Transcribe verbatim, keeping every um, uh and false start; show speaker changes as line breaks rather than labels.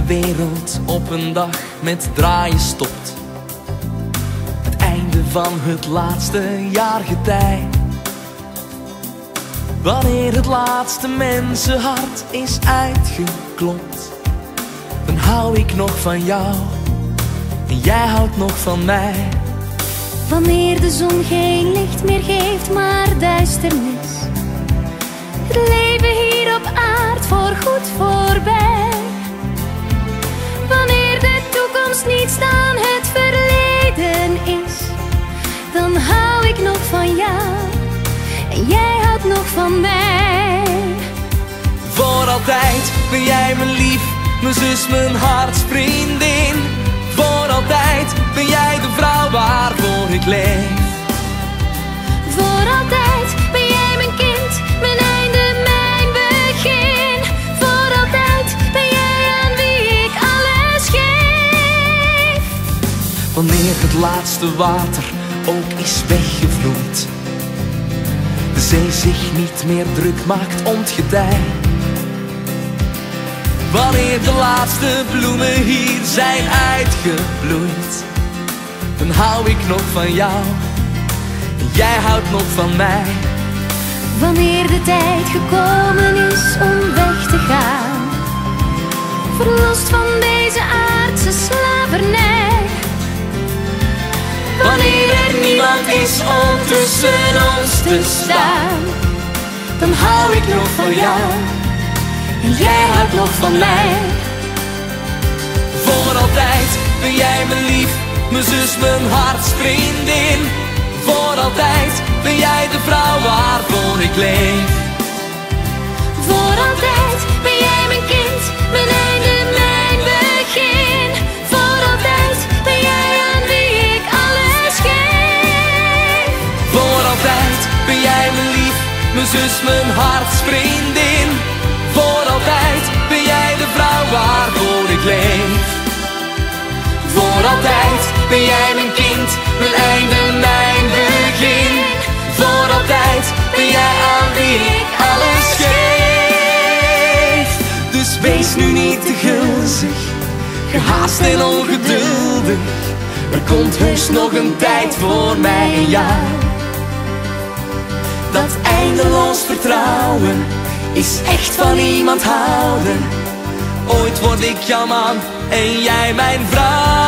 wereld op een dag met draaien stopt. Het einde van het laatste jaargetij. Wanneer het laatste mensenhart is uitgeklopt, dan hou ik nog van jou en jij houdt nog van mij.
Wanneer de zon geen licht meer geeft, maar duisternis, het leven hier op aard voorgoed voorbij. Wanneer de toekomst niets dan het verleden is, dan hou ik nog van jou en jij houdt nog van mij.
Voor altijd ben jij mijn lief, mijn zus, mijn hartsvriendin. Voor altijd ben jij de vrouw waarvoor ik leef.
Voor altijd ben jij mijn kind, mijn einde, mijn begin. Voor altijd ben jij aan wie ik alles geef.
Wanneer het laatste water ook is weggevloeid, de zee zich niet meer druk maakt om het getij. Wanneer de laatste bloemen hier zijn uitgebloeid, dan hou ik nog van jou en jij houdt nog van mij.
Wanneer de tijd gekomen is om weg te gaan, verlost van deze aardse slavernij.
Wanneer er niemand is om tussen ons te staan, dan hou ik nog van jou en jij houdt nog van mij. Voor altijd ben jij mijn lief, mijn zus, mijn hartsvriendin. Voor altijd ben jij de vrouw waarvoor ik leef.
Voor altijd ben jij mijn kind, mijn einde, mijn begin. Voor altijd ben jij aan wie ik alles geef.
Voor altijd ben jij mijn lief, mijn zus, mijn hartsvriendin. Voor altijd ben jij de vrouw waarvoor ik leef. Voor altijd ben jij mijn kind, mijn einde, mijn begin. Voor altijd ben jij aan wie ik alles geef. Dus wees nu niet te gulzig, gehaast en ongeduldig. Er komt heus nog een tijd voor mij en jou. Dat eindeloos vertrouwen is echt van iemand houden. Ooit word ik jouw man en jij mijn vrouw.